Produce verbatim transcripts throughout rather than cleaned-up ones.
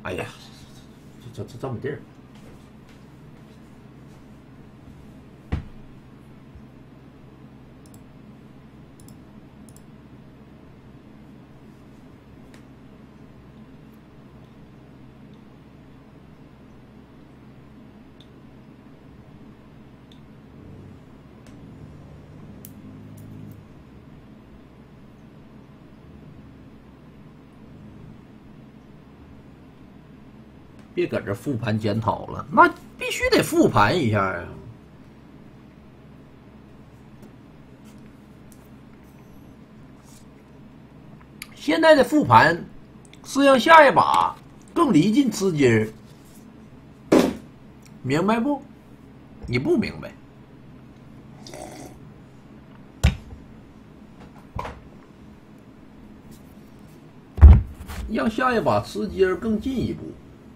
哎呀，这这这这么地儿。别搁这复盘检讨了，那必须得复盘一下呀。现在的复盘是让下一把更离近吃鸡儿，明白不？你不明白。让下一把吃鸡儿更进一步。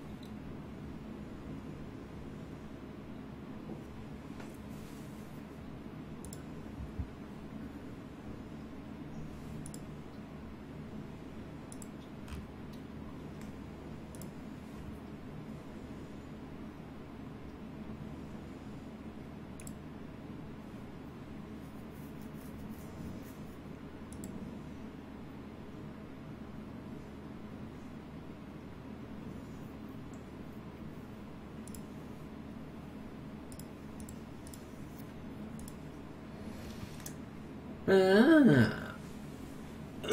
嗯，呃，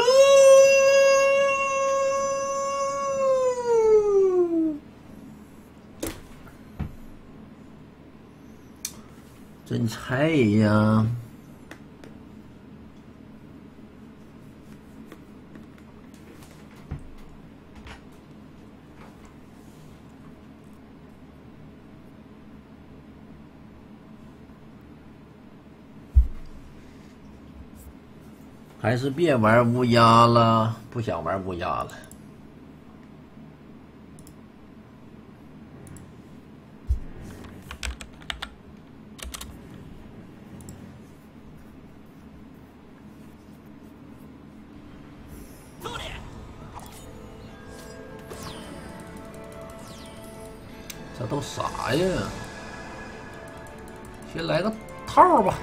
真菜呀！还是别玩乌鸦了，不想玩乌鸦了。这都啥呀？先来个套吧。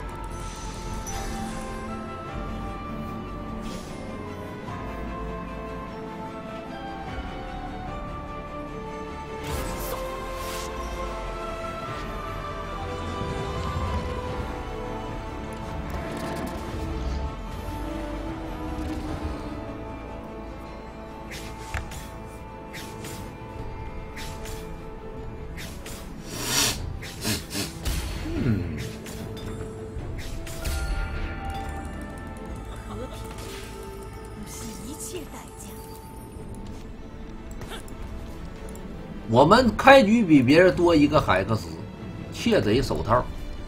我们开局比别人多一个海克斯，窃贼手套。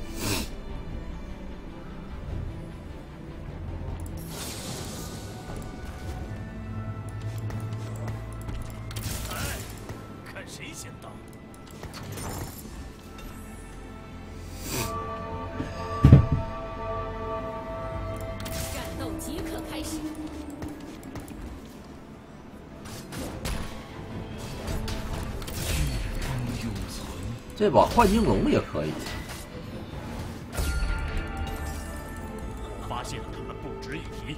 看谁先到。 战斗即刻开始。 这把幻境龙也可以。 发现他们不值一提。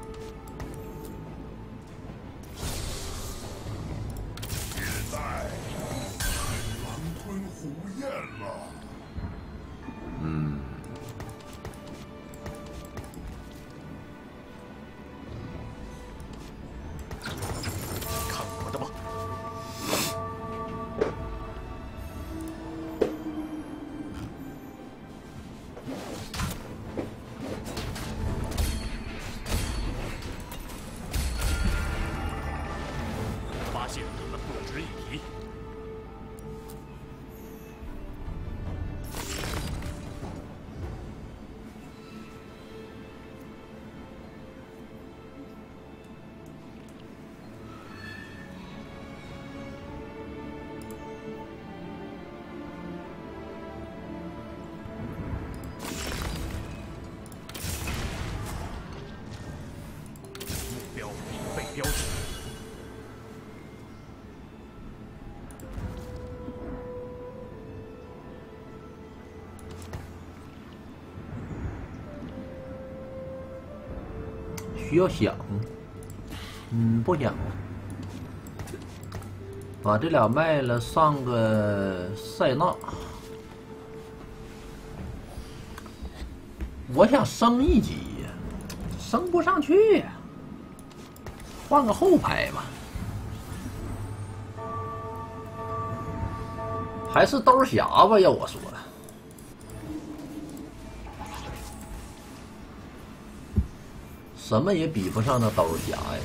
现在狼吞虎咽了。 嗯。 看我的吧。发现他们不值一提。目标已被标记。 需要想，嗯，不想。把这俩卖了，上个塞纳。我想升一级呀，升不上去呀。换个后排吧。还是兜侠吧，要我说。什么也比不上那兜侠呀。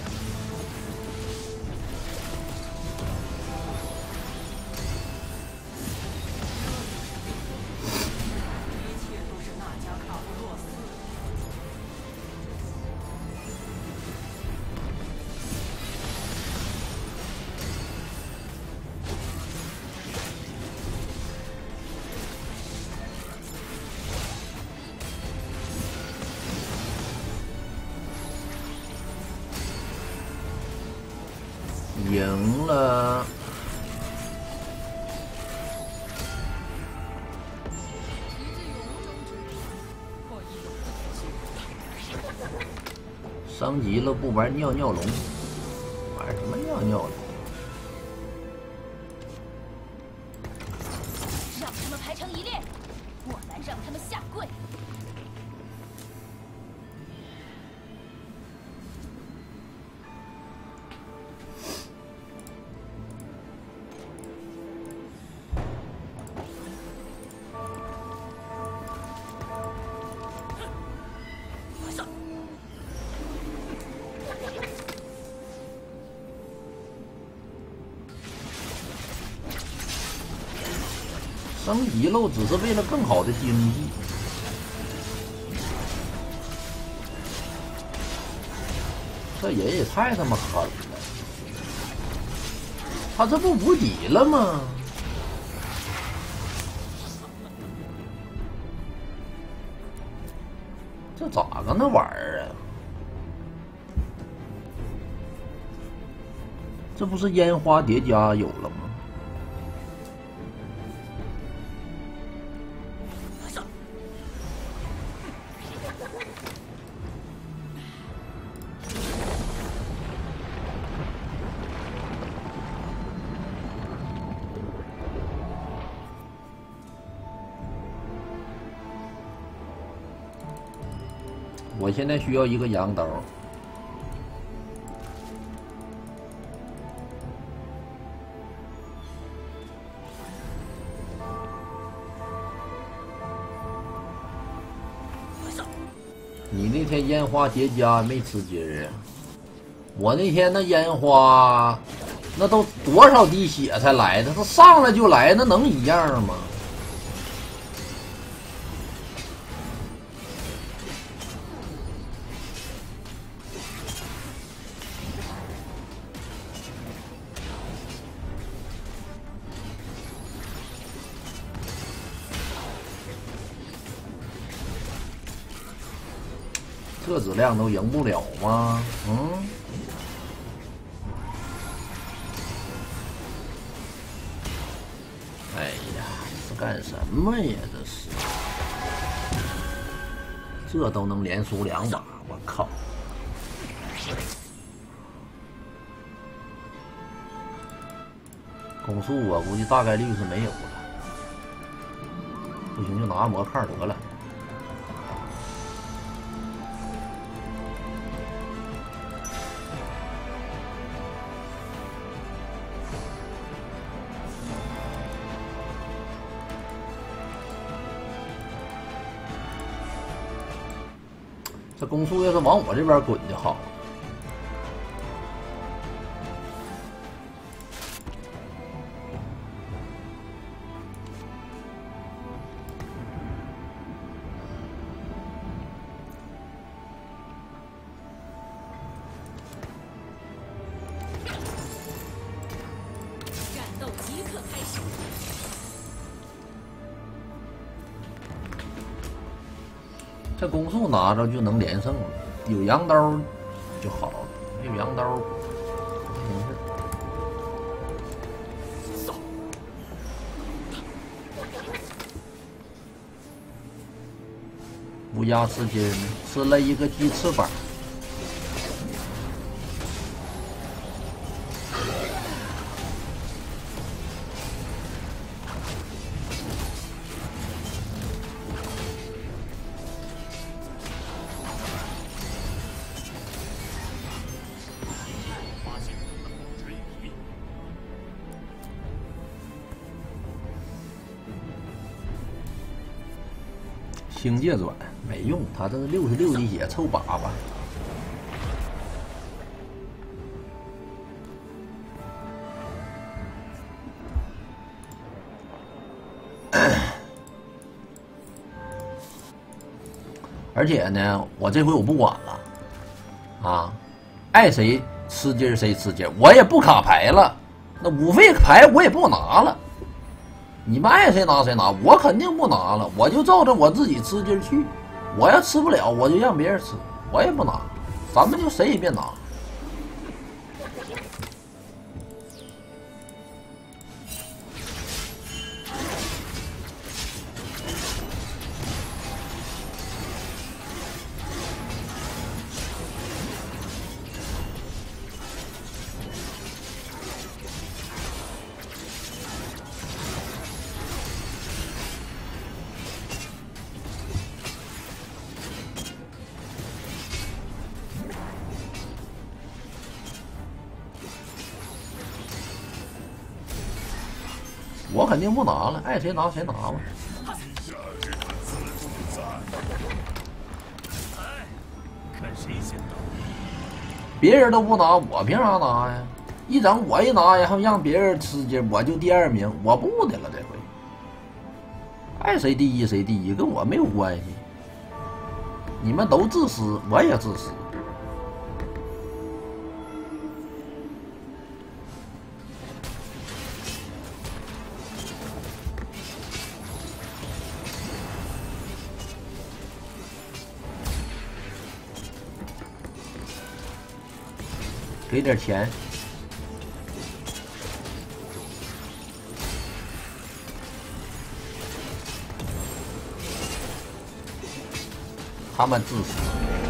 赢了，升级了不玩尿尿龙，玩什么尿尿龙？ 让他们排成一列，我来让他们下跪。 升级喽，只是为了更好的经济。这人也太他妈狠了！他这不无敌了吗？这咋个那玩意儿啊？这不是烟花叠加有了吗？我现在需要一个羊刀。你那天烟花叠加没吃劲儿啊？我那天那烟花，那都多少滴血才来的？他上来就来，那能一样吗？这质量都赢不了吗？嗯。哎呀，这干什么呀？这是，这都能连输两把，我靠！攻速我估计大概率是没有了，不行就拿魔抗得了。这攻速要是往我这边滚就好。 战斗即刻开始。 这攻速拿着就能连胜了，有羊刀就好了，没有羊刀没事。乌鸦吃鸡吃了一个鸡翅膀， 星界转没用，他这六十六滴血凑粑粑。而且呢，我这回我不管了，啊，爱谁吃鸡儿谁吃鸡儿，我也不卡牌了。那五费牌我也不拿了，你们爱谁拿谁拿，我肯定不拿了，我就照着我自己吃鸡儿去。我要吃不了，我就让别人吃，我也不拿，咱们就谁也别拿。我肯定不拿了，爱谁拿谁拿吧。 看谁先到。 别人都不拿，我凭啥拿呀？一整我一拿呀，还让别人吃鸡，我就第二名，我不的了这回。爱谁第一谁第一，跟我没有关系。你们都自私，我也自私。给点钱，他们自私。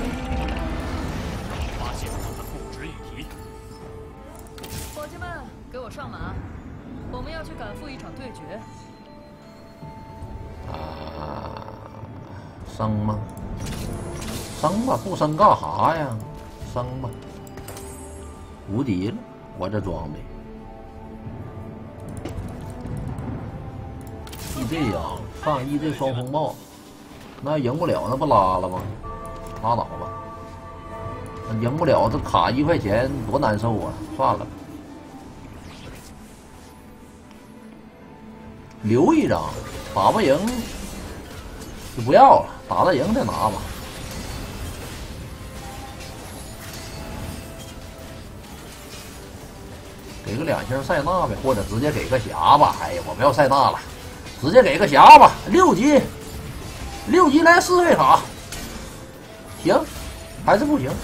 发现他们不值一提。 伙计们，给我上马，我们要去赶赴一场对决。 啊，升吗？升吧，不升干啥呀？升吧。无敌了，我这装备。E Z 呀，上 E Z 双风暴，那赢不了，那不拉了吗？拉倒吧，那赢不了，这卡一块钱多难受啊！算了吧，留一张，打不赢就不要了，打得赢再拿吧。给个两星塞纳呗，或者直接给个匣吧。哎呀，我不要塞纳了，直接给个匣吧。六级，六级来四费卡，行，还是不行。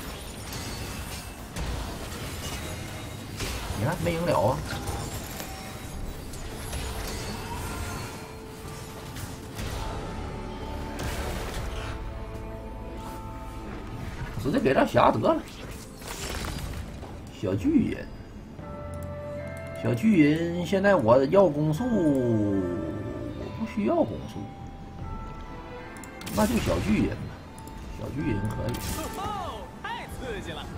你看没赢了啊？直接给点匣得了。小巨人。小巨人，现在我要攻速，我不需要攻速，那就小巨人吧。小巨人可以。 太刺激了！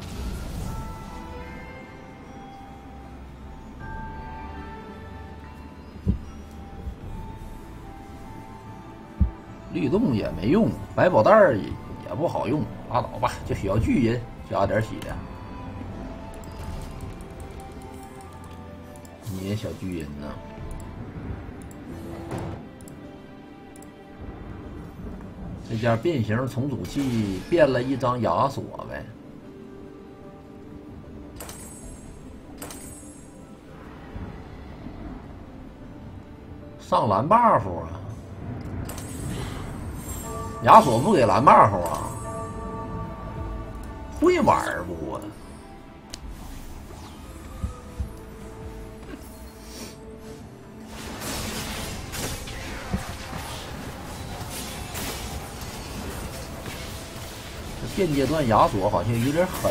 律动也没用，百宝袋儿也也不好用，拉倒吧，就小巨人加点血。你也小巨人呢？这家变形重组器变了一张亚索呗。上蓝 buff 啊！亚索不给蓝 buff 啊？会玩不啊？现阶段亚索好像有点狠。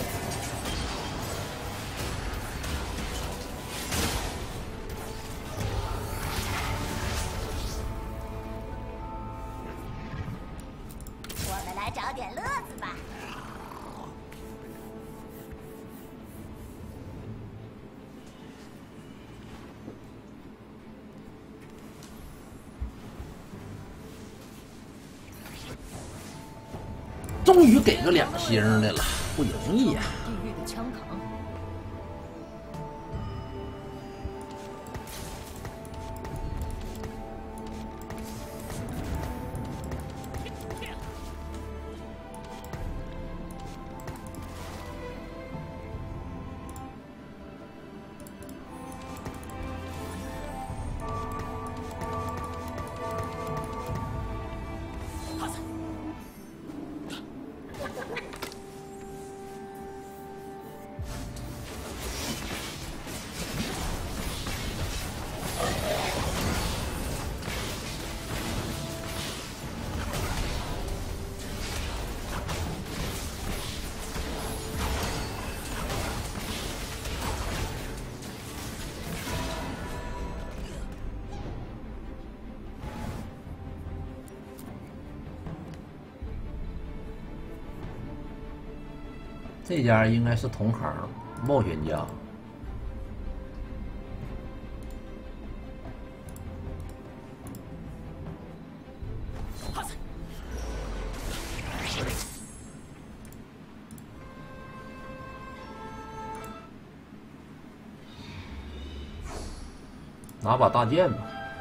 我们来找点乐子吧。 终于给个两星的了，不容易呀、啊。 地狱的枪扛。 这家应该是同行冒险家。拿把大剑吧。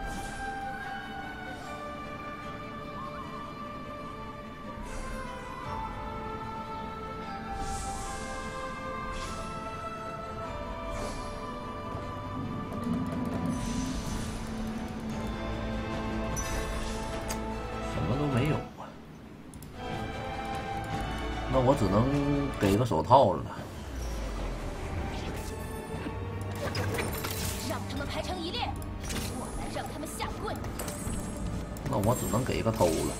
什么都没有啊，那我只能给个手套了。 让他们排成一列，我来让他们下跪。 那我只能给个偷了。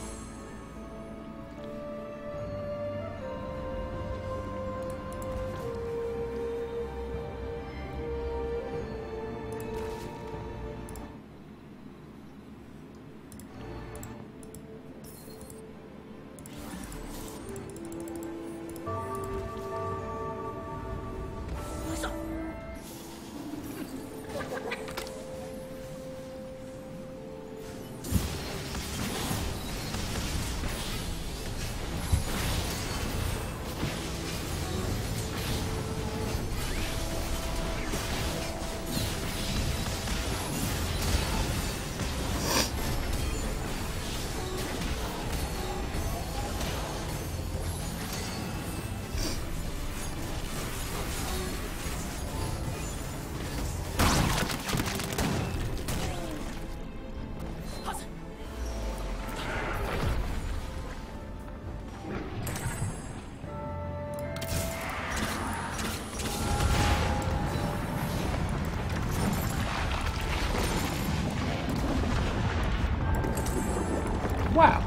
哇！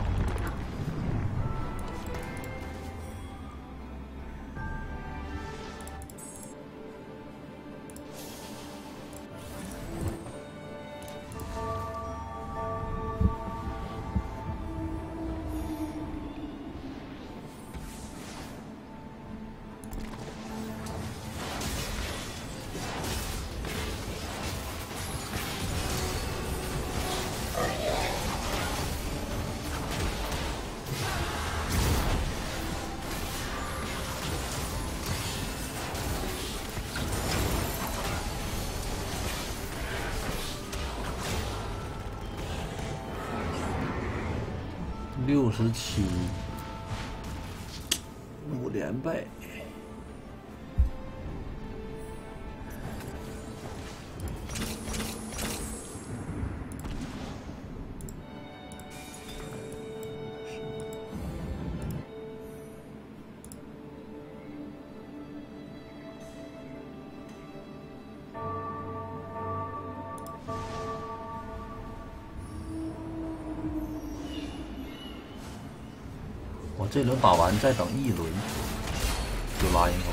六十七，五连败。我这轮打完，再等一轮就拉营口。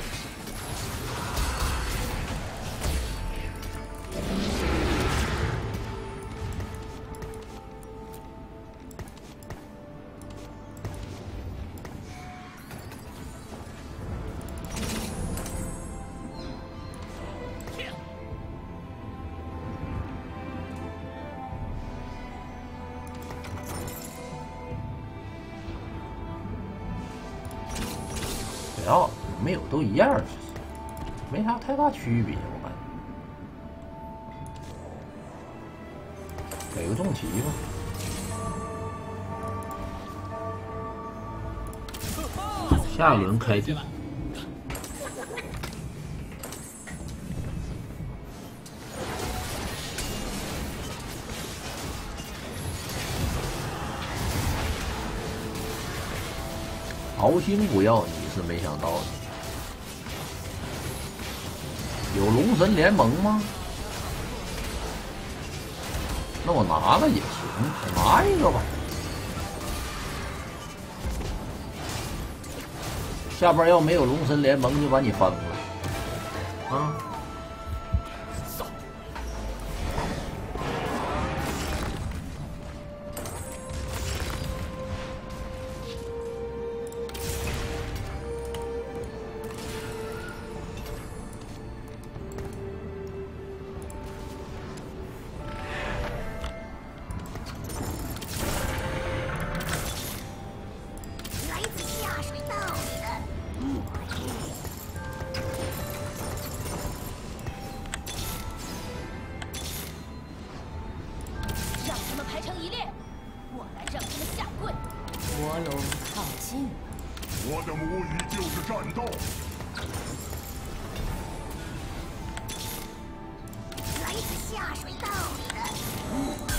不要了，没有都一样，其实没啥太大区别，我感觉。给个重骑吧。下轮开地。敖星不要你是没想到的，有龙神联盟吗？那我拿了也行，我拿一个吧。下边要没有龙神联盟，就把你翻了啊！ 我的母语就是战斗。 来自下水道里的。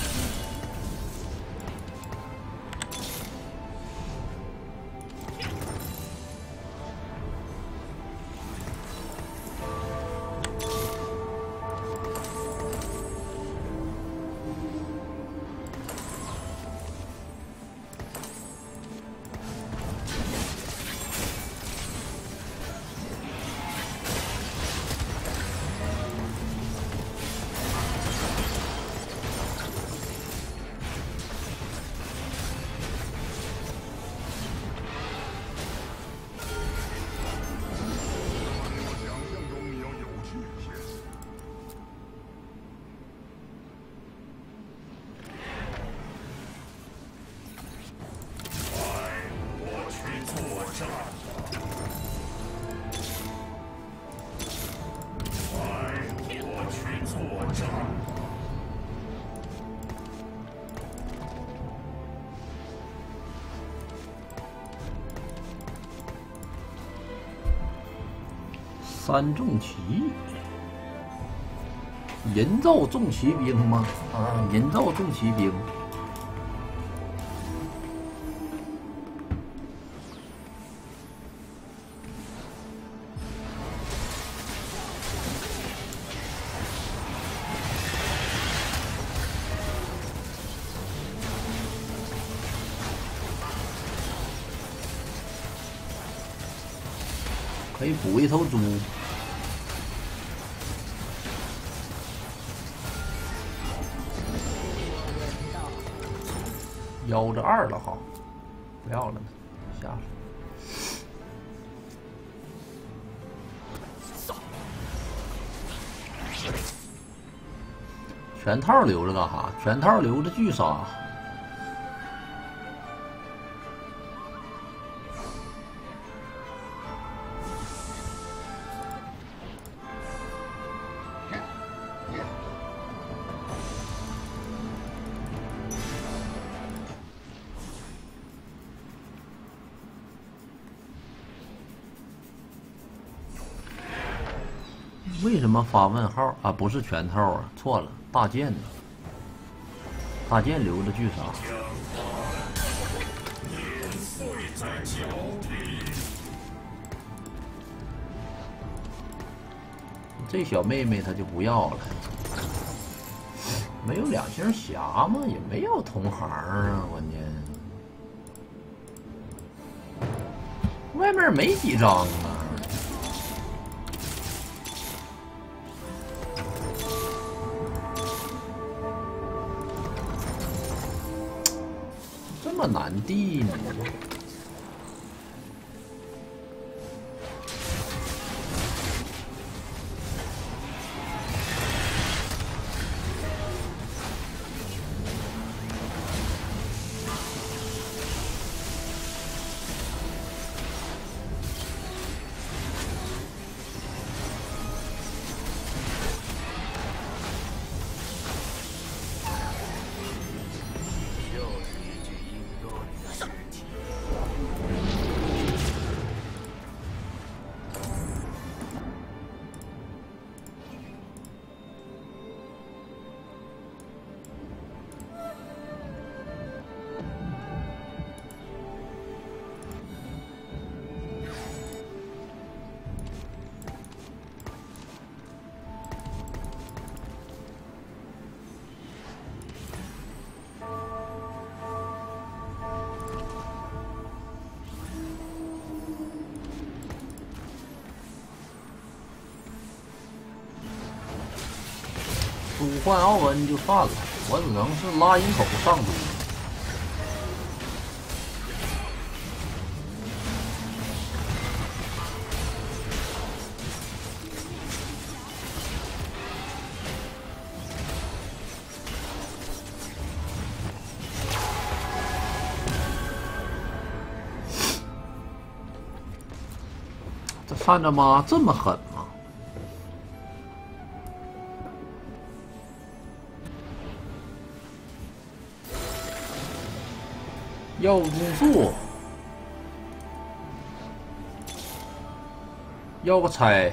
三重骑，人造重骑兵吗？啊，人造重骑兵。可以补一头猪。腰着二了哈，不要了呢，下水。全套留着干哈？全套留着巨杀。为什么发问号啊？不是全套啊，错了，大剑呢？大剑留着巨杀。这小妹妹她就不要了。没有两星侠吗？也没有同行啊，关键外面没几张啊。这么难地呢？ 猪换奥恩就算了，我只能是拉营口上猪。这三他妈这么狠吗？要个攻速，要个拆。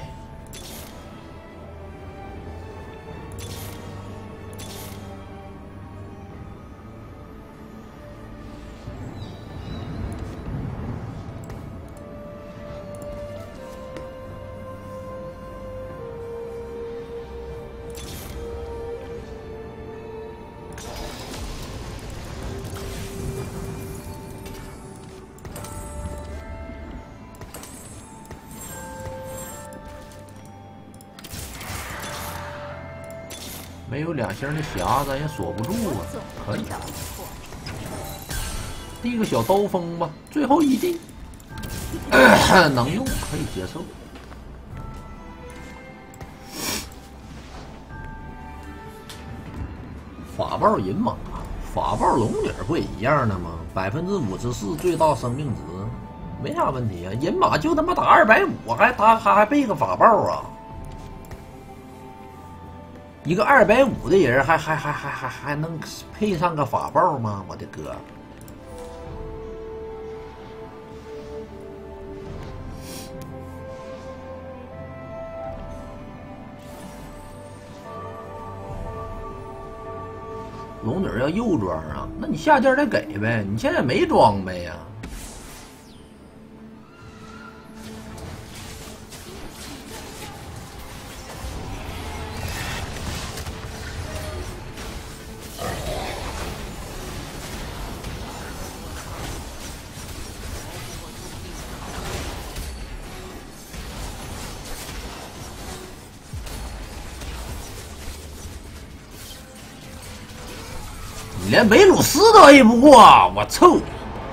没有两星的匣咱也锁不住啊，可以。递个小刀锋吧，最后一滴，能用可以接受。法爆银马，法爆龙女不也一样的吗？百分之五十四最大生命值，没啥问题啊。银马就他妈打二百五，还他还还背个法爆啊？一个二百五的人还还还还还还能配上个法爆吗？我的哥！龙女要右装啊，那你下件再给呗，你现在没装备呀。你连维鲁斯都 A 不过，我操！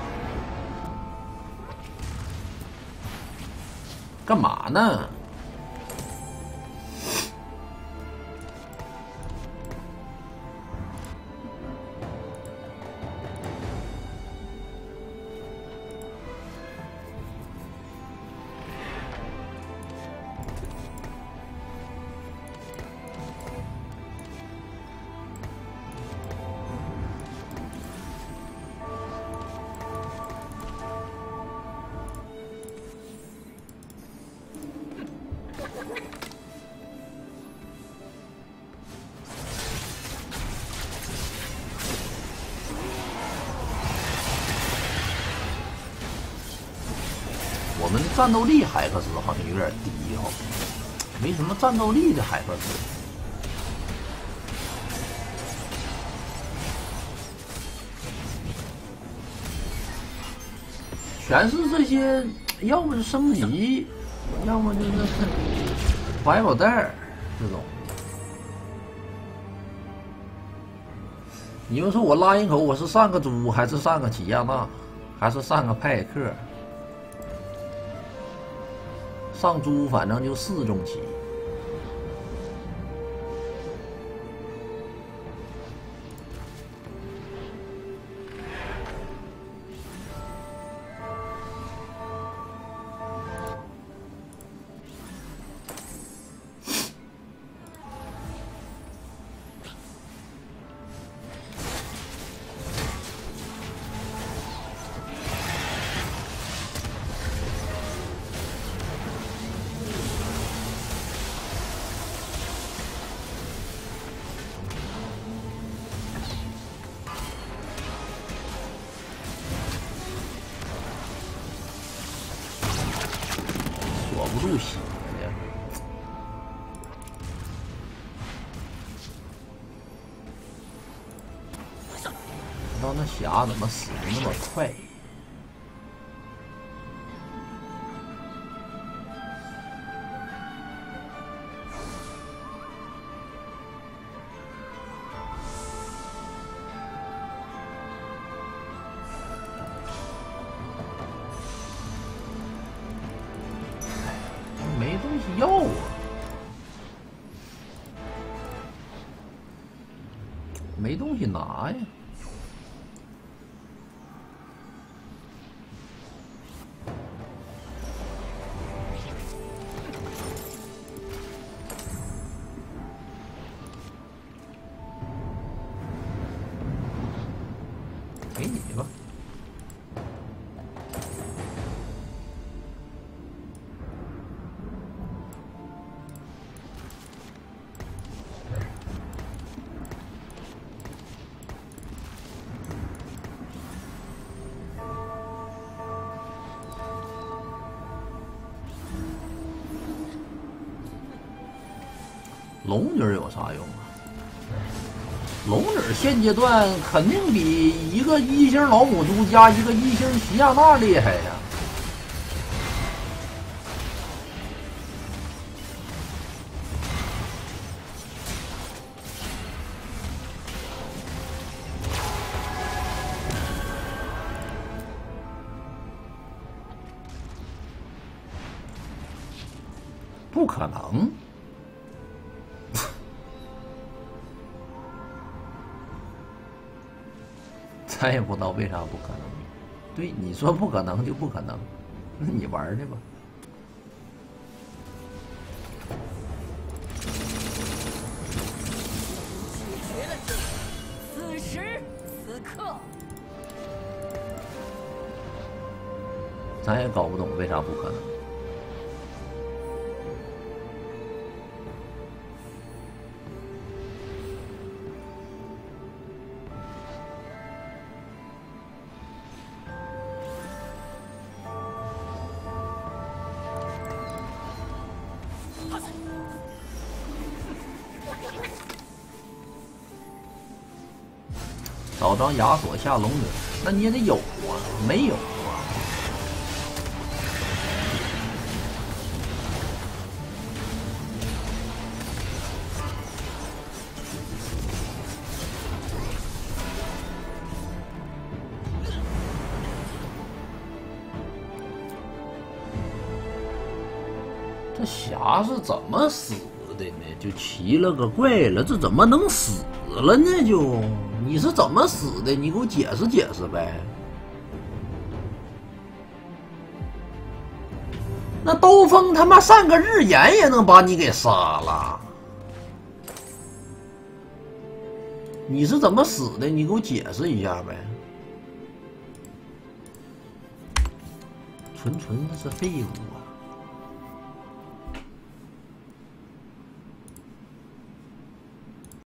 干嘛呢？我们的战斗力海克斯好像有点低哈、哦，没什么战斗力的海克斯。全是这些，要么是升级，要么就是百宝袋这种。你们说我拉营口，我是上个猪，还是上个齐亚娜，还是上个派克？上猪反正就四中旗。锁不住血的，不知道那匣怎么死的那么快。 没东西拿呀。给你吧。龙女有啥用啊？龙女现阶段肯定比一个一星老母猪加一个一星徐亚娜厉害呀！不可能。咱也不知道为啥不可能。对，你说不可能就不可能，那你玩去吧。 解决了这个，此时此刻， 咱也搞不懂为啥不可能。找张亚索下龙女，那你也得有啊，没有啊。这霞是怎么死的呢？就奇了个怪了，这怎么能死了呢？就你是怎么死的？你给我解释解释呗。那兜风他妈上个日炎也能把你给杀了，你是怎么死的？你给我解释一下呗。纯纯是废物啊！